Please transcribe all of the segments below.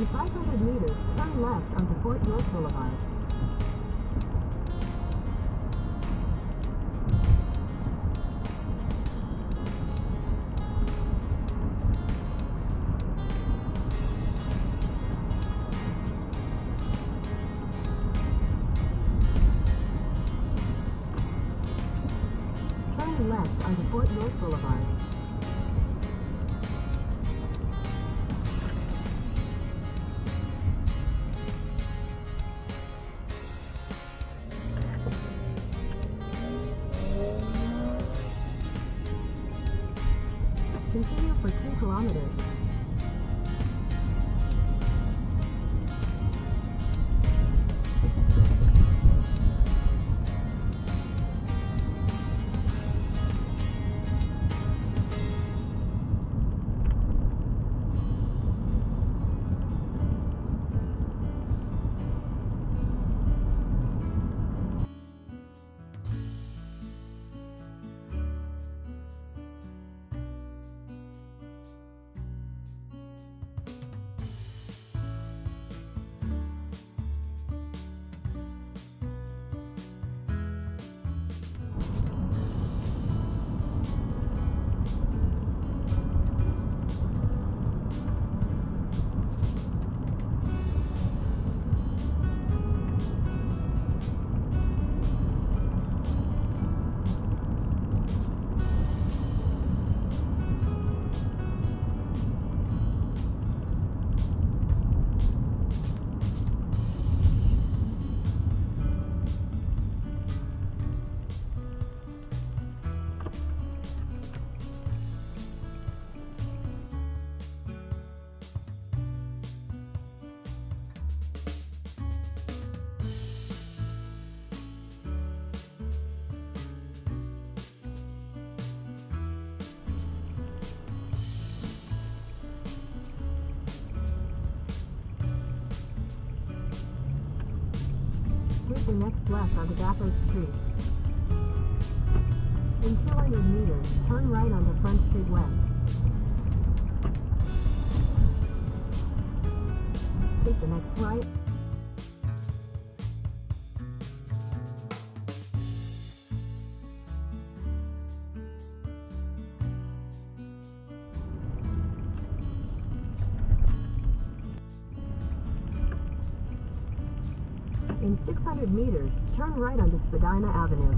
500 meters, turn left onto Fort York Boulevard. Turn left onto Fort York Boulevard. Continue for 2 kilometers. Take the next left onto Bathurst Street. In 200 meters, turn right onto Front Street West. Take the next right. In 600 meters, turn right onto Spadina Avenue.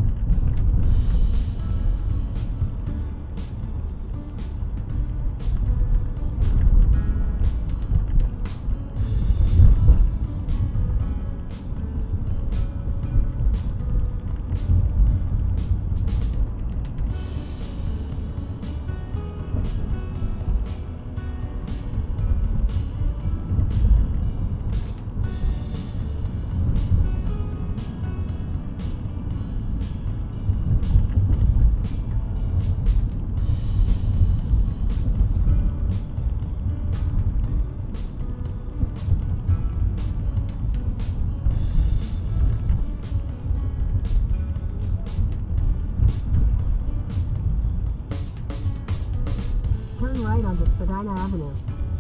Turn right onto Spadina Avenue.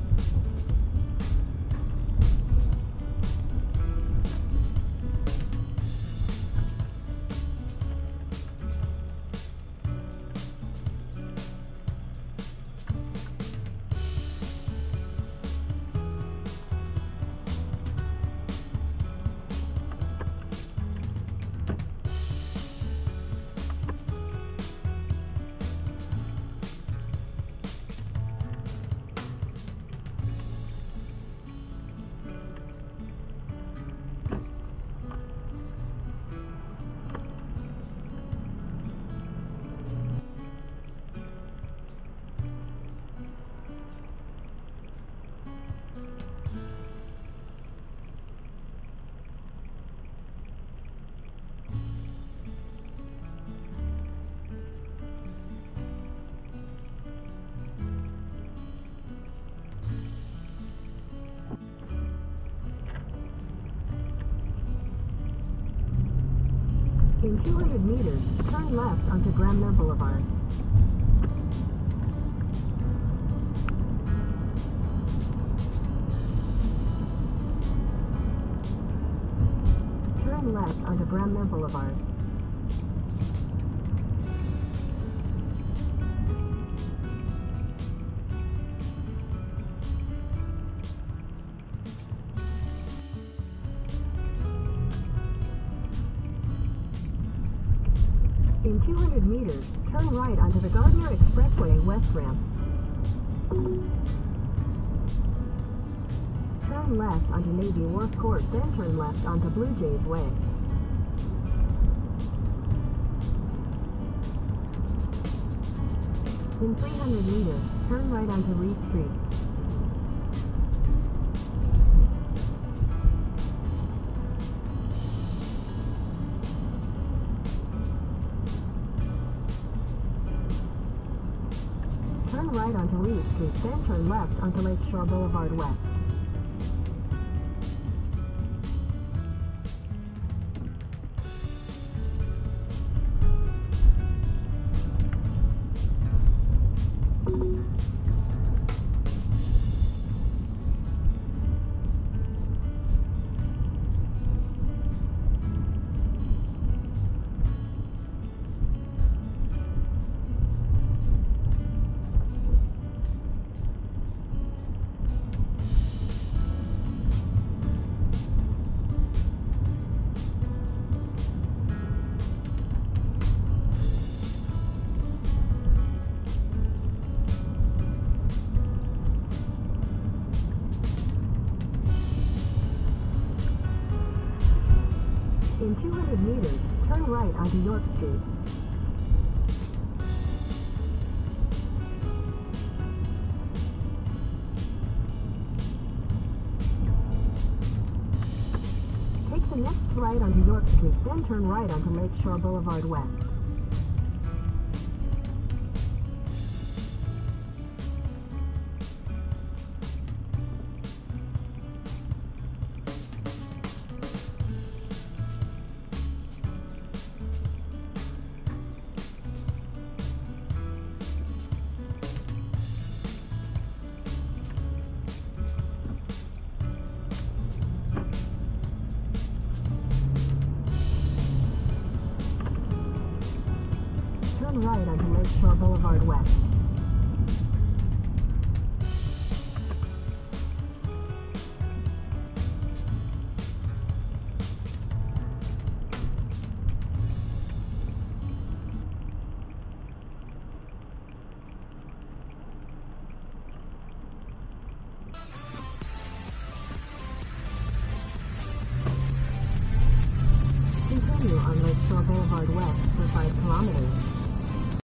In 200 meters, turn left onto Gramner Boulevard. left onto Grammer Boulevard. In 200 meters, turn right onto the Gardner Expressway West Ramp. Turn left onto Navy Wharf Court, then turn left onto Blue Jays Way. In 300 meters, turn right onto Reed Street. Turn right onto Reed Street, then turn left onto Lakeshore Boulevard West. In 200 meters, turn right onto York Street. Take the next right onto York Street, then turn right onto Lakeshore Boulevard West. Turn right onto Lakeshore Boulevard West. Continue on Lakeshore Boulevard West for 5 kilometers.